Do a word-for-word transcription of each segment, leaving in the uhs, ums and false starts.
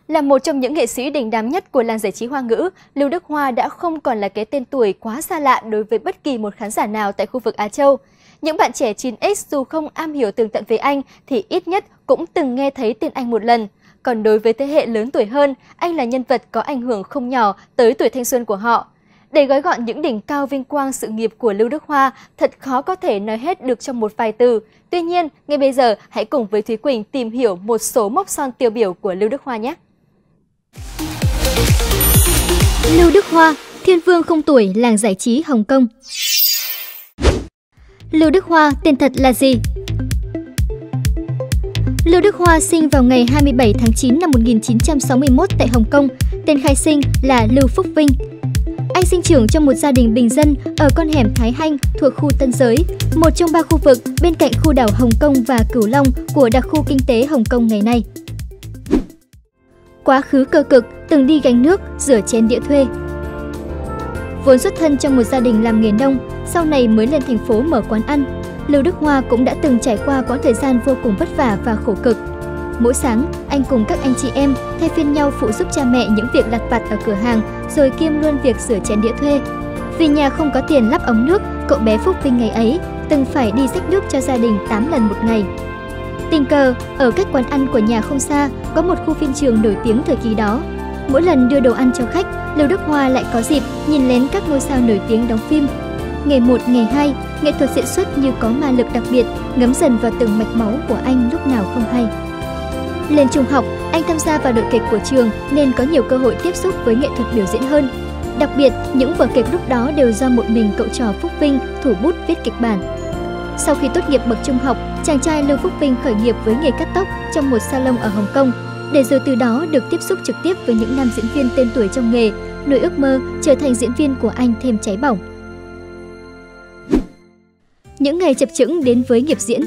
Là một trong những nghệ sĩ đình đám nhất của làng giải trí Hoa ngữ, Lưu Đức Hoa đã không còn là cái tên tuổi quá xa lạ đối với bất kỳ một khán giả nào tại khu vực Á Châu. Những bạn trẻ chín ích dù không am hiểu tường tận về anh thì ít nhất cũng từng nghe thấy tên anh một lần. Còn đối với thế hệ lớn tuổi hơn, anh là nhân vật có ảnh hưởng không nhỏ tới tuổi thanh xuân của họ. Để gói gọn những đỉnh cao vinh quang sự nghiệp của Lưu Đức Hoa, thật khó có thể nói hết được trong một vài từ. Tuy nhiên, ngay bây giờ hãy cùng với Thúy Quỳnh tìm hiểu một số mốc son tiêu biểu của Lưu Đức Hoa nhé! Lưu Đức Hoa, thiên vương không tuổi làng giải trí Hồng Kông. Lưu Đức Hoa, tên thật là gì? Lưu Đức Hoa sinh vào ngày hai mươi bảy tháng chín năm một nghìn chín trăm sáu mươi mốt tại Hồng Kông, tên khai sinh là Lưu Phúc Vinh. Anh sinh trưởng trong một gia đình bình dân ở con hẻm Thái Hanh thuộc khu Tân Giới, một trong ba khu vực bên cạnh khu đảo Hồng Kông và Cửu Long của đặc khu kinh tế Hồng Kông ngày nay. Quá khứ cơ cực, từng đi gánh nước, rửa chén đĩa thuê. Vốn xuất thân trong một gia đình làm nghề nông, sau này mới lên thành phố mở quán ăn, Lưu Đức Hoa cũng đã từng trải qua quãng thời gian vô cùng vất vả và khổ cực. Mỗi sáng, anh cùng các anh chị em thay phiên nhau phụ giúp cha mẹ những việc lặt vặt ở cửa hàng, rồi kiêm luôn việc rửa chén đĩa thuê. Vì nhà không có tiền lắp ống nước, cậu bé Phúc Vinh ngày ấy từng phải đi xách nước cho gia đình tám lần một ngày. Tình cờ, ở cách quán ăn của nhà không xa, có một khu phim trường nổi tiếng thời kỳ đó. Mỗi lần đưa đồ ăn cho khách, Lưu Đức Hoa lại có dịp nhìn lén các ngôi sao nổi tiếng đóng phim. Ngày một, ngày hai, nghệ thuật diễn xuất như có ma lực đặc biệt, ngấm dần vào từng mạch máu của anh lúc nào không hay. Lên trung học, anh tham gia vào đội kịch của trường nên có nhiều cơ hội tiếp xúc với nghệ thuật biểu diễn hơn. Đặc biệt, những vở kịch lúc đó đều do một mình cậu trò Phúc Vinh thủ bút viết kịch bản. Sau khi tốt nghiệp bậc trung học, chàng trai Lưu Phúc Vinh khởi nghiệp với nghề cắt tóc trong một salon ở Hồng Kông, để rồi từ đó được tiếp xúc trực tiếp với những nam diễn viên tên tuổi trong nghề, nuôi ước mơ trở thành diễn viên của anh thêm cháy bỏng. Những ngày chập chững đến với nghiệp diễn.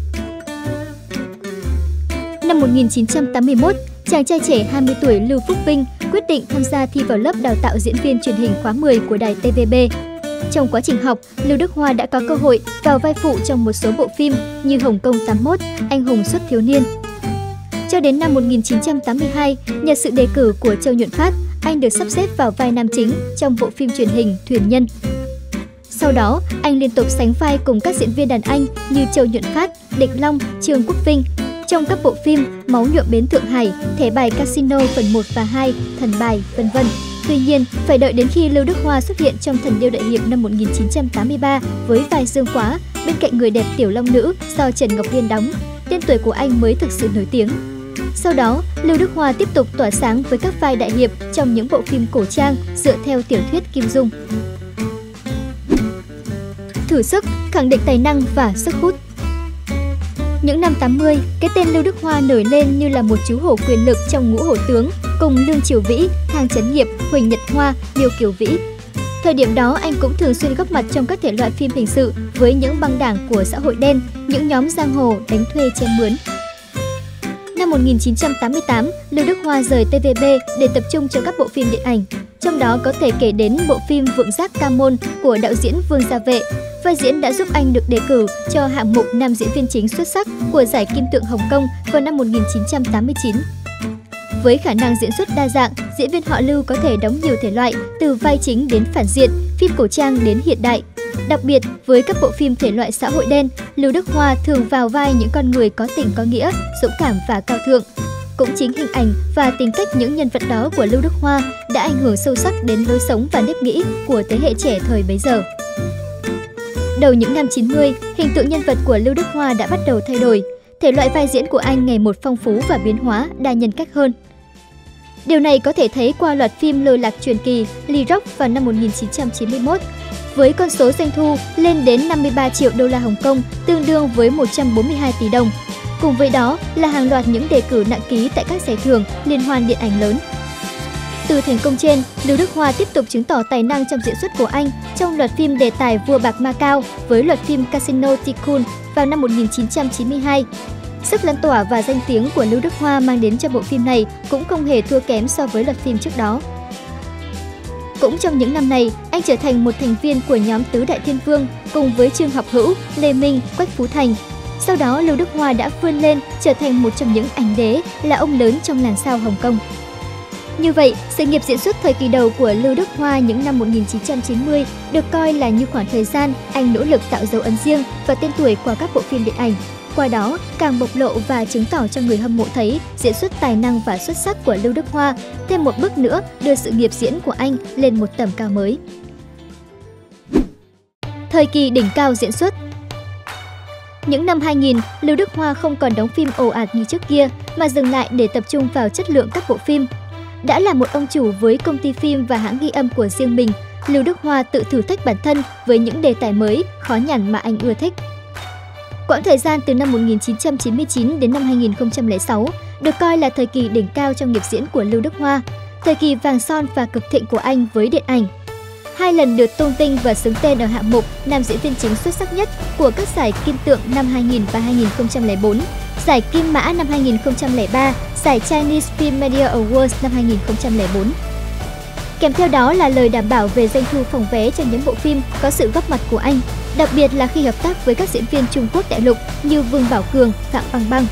Năm một nghìn chín trăm tám mươi mốt, chàng trai trẻ hai mươi tuổi Lưu Phúc Vinh quyết định tham gia thi vào lớp đào tạo diễn viên truyền hình khóa mười của đài tê vê bê. Trong quá trình học, Lưu Đức Hoa đã có cơ hội vào vai phụ trong một số bộ phim như Hồng Kông tám mốt, Anh hùng xuất thiếu niên. Cho đến năm một nghìn chín trăm tám mươi hai, nhờ sự đề cử của Châu Nhuận Phát, anh được sắp xếp vào vai nam chính trong bộ phim truyền hình Thuyền Nhân. Sau đó, anh liên tục sánh vai cùng các diễn viên đàn anh như Châu Nhuận Phát, Định Long, Trương Quốc Vinh trong các bộ phim Máu nhuộm bến Thượng Hải, Thẻ bài Casino phần một và hai, Thần bài, vân vân. Tuy nhiên, phải đợi đến khi Lưu Đức Hoa xuất hiện trong Thần điêu đại hiệp năm một nghìn chín trăm tám mươi ba với vai Dương Quá, bên cạnh người đẹp Tiểu Long Nữ do Trần Ngọc Liên đóng, tên tuổi của anh mới thực sự nổi tiếng. Sau đó, Lưu Đức Hoa tiếp tục tỏa sáng với các vai đại hiệp trong những bộ phim cổ trang dựa theo tiểu thuyết Kim Dung. Thử sức, khẳng định tài năng và sức hút. Những năm tám mươi, cái tên Lưu Đức Hoa nổi lên như là một chú hổ quyền lực trong ngũ hổ tướng, cùng Lương Triều Vĩ, Thang Chấn Nghiệp, Huỳnh Nhật Hoa, Miêu Kiều Vĩ. Thời điểm đó, anh cũng thường xuyên góp mặt trong các thể loại phim hình sự với những băng đảng của xã hội đen, những nhóm giang hồ đánh thuê che mướn. Năm một nghìn chín trăm tám mươi tám, Lưu Đức Hoa rời tê vê bê để tập trung cho các bộ phim điện ảnh. Trong đó có thể kể đến bộ phim Vượng Giác Ca Môn của đạo diễn Vương Gia Vệ. Vai diễn đã giúp anh được đề cử cho hạng mục nam diễn viên chính xuất sắc của giải Kim Tượng Hồng Kông vào năm một nghìn chín trăm tám mươi chín. Với khả năng diễn xuất đa dạng, diễn viên họ Lưu có thể đóng nhiều thể loại, từ vai chính đến phản diện, phim cổ trang đến hiện đại. Đặc biệt, với các bộ phim thể loại xã hội đen, Lưu Đức Hoa thường vào vai những con người có tình có nghĩa, dũng cảm và cao thượng. Cũng chính hình ảnh và tính cách những nhân vật đó của Lưu Đức Hoa đã ảnh hưởng sâu sắc đến lối sống và nếp nghĩ của thế hệ trẻ thời bấy giờ. Đầu những năm chín mươi, hình tượng nhân vật của Lưu Đức Hoa đã bắt đầu thay đổi. Thể loại vai diễn của anh ngày một phong phú và biến hóa, đa nhân cách hơn. Điều này có thể thấy qua loạt phim Lôi Lạc Truyền Kỳ, Ly Rock vào năm một nghìn chín trăm chín mươi mốt. Với con số doanh thu lên đến năm mươi ba triệu đô la Hồng Kông, tương đương với một trăm bốn mươi hai tỷ đồng. Cùng với đó là hàng loạt những đề cử nặng ký tại các giải thưởng, liên hoan điện ảnh lớn. Từ thành công trên, Lưu Đức Hoa tiếp tục chứng tỏ tài năng trong diễn xuất của anh trong loạt phim đề tài Vua Bạc Macau với loạt phim Casino Tycoon vào năm một nghìn chín trăm chín mươi hai. Sức lan tỏa và danh tiếng của Lưu Đức Hoa mang đến cho bộ phim này cũng không hề thua kém so với loạt phim trước đó. Cũng trong những năm này, anh trở thành một thành viên của nhóm Tứ Đại Thiên Vương cùng với Trương Học Hữu, Lê Minh, Quách Phú Thành. Sau đó, Lưu Đức Hoa đã vươn lên trở thành một trong những ảnh đế là ông lớn trong làn sao Hồng Kông. Như vậy, sự nghiệp diễn xuất thời kỳ đầu của Lưu Đức Hoa những năm một nghìn chín trăm chín mươi được coi là như khoảng thời gian anh nỗ lực tạo dấu ấn riêng và tên tuổi qua các bộ phim điện ảnh. Qua đó, càng bộc lộ và chứng tỏ cho người hâm mộ thấy diễn xuất tài năng và xuất sắc của Lưu Đức Hoa, thêm một bước nữa đưa sự nghiệp diễn của anh lên một tầm cao mới. Thời kỳ đỉnh cao diễn xuất. Những năm hai nghìn, Lưu Đức Hoa không còn đóng phim ồ ạt như trước kia, mà dừng lại để tập trung vào chất lượng các bộ phim. Đã là một ông chủ với công ty phim và hãng ghi âm của riêng mình, Lưu Đức Hoa tự thử thách bản thân với những đề tài mới, khó nhằn mà anh ưa thích. Quãng thời gian từ năm một nghìn chín trăm chín mươi chín đến năm hai nghìn không trăm lẻ sáu được coi là thời kỳ đỉnh cao trong nghiệp diễn của Lưu Đức Hoa, thời kỳ vàng son và cực thịnh của anh với điện ảnh. Hai lần được tôn vinh và xứng tên ở hạng mục nam diễn viên chính xuất sắc nhất của các giải Kim Tượng năm hai nghìn và hai nghìn không trăm lẻ bốn, giải Kim Mã năm hai nghìn không trăm lẻ ba, giải Chinese Film Media Awards năm hai nghìn không trăm lẻ bốn. Kèm theo đó là lời đảm bảo về doanh thu phòng vé cho những bộ phim có sự góp mặt của anh, đặc biệt là khi hợp tác với các diễn viên Trung Quốc đại lục như Vương Bảo Cường, Phạm Băng Băng.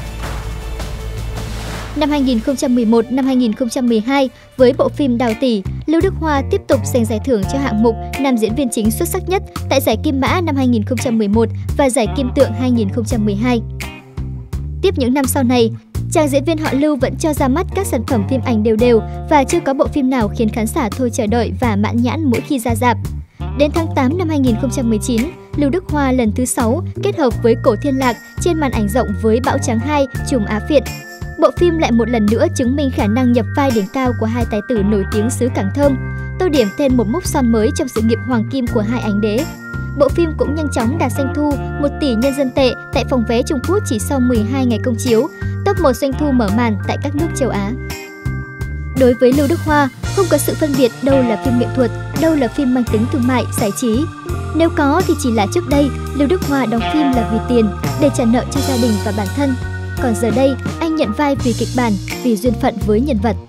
Năm hai nghìn không trăm mười một đến năm hai nghìn không trăm mười hai, với bộ phim Đào Tỷ, Lưu Đức Hoa tiếp tục giành giải thưởng cho hạng mục nam diễn viên chính xuất sắc nhất tại giải Kim Mã năm hai nghìn không trăm mười một và giải Kim Tượng hai nghìn không trăm mười hai. Tiếp những năm sau này, chàng diễn viên họ Lưu vẫn cho ra mắt các sản phẩm phim ảnh đều đều và chưa có bộ phim nào khiến khán giả thôi chờ đợi và mãn nhãn mỗi khi ra rạp. Đến tháng tám năm hai nghìn không trăm mười chín, Lưu Đức Hoa lần thứ sáu kết hợp với Cổ Thiên Lạc trên màn ảnh rộng với Bão Trắng hai, Trùm Á Việt. Bộ phim lại một lần nữa chứng minh khả năng nhập vai đỉnh cao của hai tài tử nổi tiếng xứ Cảng Thơm, tô điểm thêm một mốc son mới trong sự nghiệp hoàng kim của hai ánh đế. Bộ phim cũng nhanh chóng đạt doanh thu một tỷ nhân dân tệ tại phòng vé Trung Quốc chỉ sau mười hai ngày công chiếu, top một doanh thu mở màn tại các nước châu Á. Đối với Lưu Đức Hoa, không có sự phân biệt đâu là phim nghệ thuật, đâu là phim mang tính thương mại, giải trí. Nếu có thì chỉ là trước đây, Lưu Đức Hoa đóng phim là vì tiền, để trả nợ cho gia đình và bản thân. Còn giờ đây, anh nhận vai vì kịch bản, vì duyên phận với nhân vật.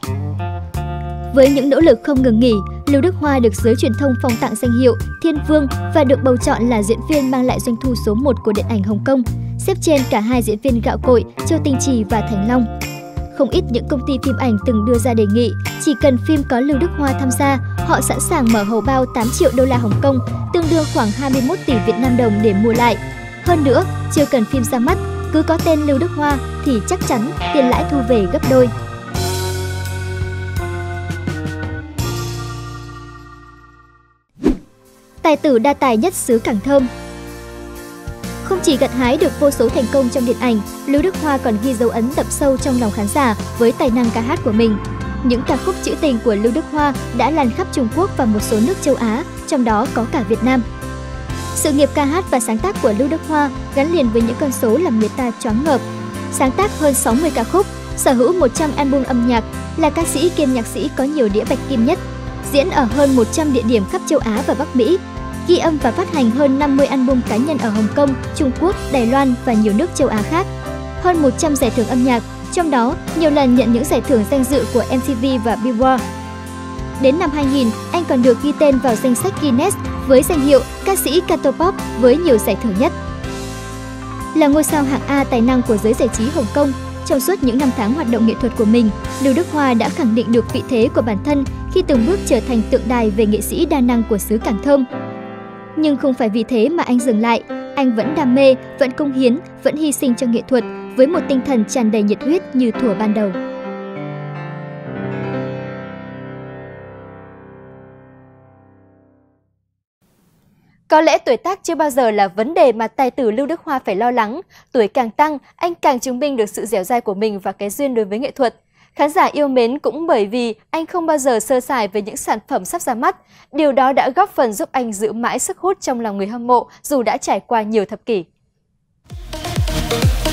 Với những nỗ lực không ngừng nghỉ, Lưu Đức Hoa được giới truyền thông phong tặng danh hiệu Thiên Vương và được bầu chọn là diễn viên mang lại doanh thu số một của điện ảnh Hồng Kông, xếp trên cả hai diễn viên gạo cội Châu Tinh Trì và Thành Long. Không ít những công ty phim ảnh từng đưa ra đề nghị, chỉ cần phim có Lưu Đức Hoa tham gia, họ sẵn sàng mở hầu bao tám triệu đô la Hồng Kông, tương đương khoảng hai mươi mốt tỷ Việt Nam đồng để mua lại. Hơn nữa, chưa cần phim ra mắt, cứ có tên Lưu Đức Hoa thì chắc chắn tiền lãi thu về gấp đôi. Tài tử đa tài nhất xứ Cảng Thơm. Không chỉ gặt hái được vô số thành công trong điện ảnh, Lưu Đức Hoa còn ghi dấu ấn đậm sâu trong lòng khán giả với tài năng ca hát của mình. Những ca khúc trữ tình của Lưu Đức Hoa đã lan khắp Trung Quốc và một số nước châu Á, trong đó có cả Việt Nam. Sự nghiệp ca hát và sáng tác của Lưu Đức Hoa gắn liền với những con số làm người ta choáng ngợp. Sáng tác hơn sáu mươi ca khúc, sở hữu một trăm album âm nhạc, là ca sĩ kiêm nhạc sĩ có nhiều đĩa bạch kim nhất, diễn ở hơn một trăm địa điểm khắp châu Á và Bắc Mỹ, ghi âm và phát hành hơn năm mươi album cá nhân ở Hồng Kông, Trung Quốc, Đài Loan và nhiều nước châu Á khác. Hơn một trăm giải thưởng âm nhạc, trong đó nhiều lần nhận những giải thưởng danh dự của em tê vê và Billboard. Đến năm hai nghìn, anh còn được ghi tên vào danh sách Guinness với danh hiệu ca sĩ Cantopop với nhiều giải thưởng nhất. Là ngôi sao hạng A tài năng của giới giải trí Hồng Kông, trong suốt những năm tháng hoạt động nghệ thuật của mình, Lưu Đức Hoa đã khẳng định được vị thế của bản thân khi từng bước trở thành tượng đài về nghệ sĩ đa năng của xứ Cảng Thơm. Nhưng không phải vì thế mà anh dừng lại, anh vẫn đam mê, vẫn cống hiến, vẫn hy sinh cho nghệ thuật với một tinh thần tràn đầy nhiệt huyết như thuở ban đầu. Có lẽ tuổi tác chưa bao giờ là vấn đề mà tài tử Lưu Đức Hoa phải lo lắng. Tuổi càng tăng, anh càng chứng minh được sự dẻo dai của mình và cái duyên đối với nghệ thuật. Khán giả yêu mến cũng bởi vì anh không bao giờ sơ sài với những sản phẩm sắp ra mắt. Điều đó đã góp phần giúp anh giữ mãi sức hút trong lòng người hâm mộ dù đã trải qua nhiều thập kỷ.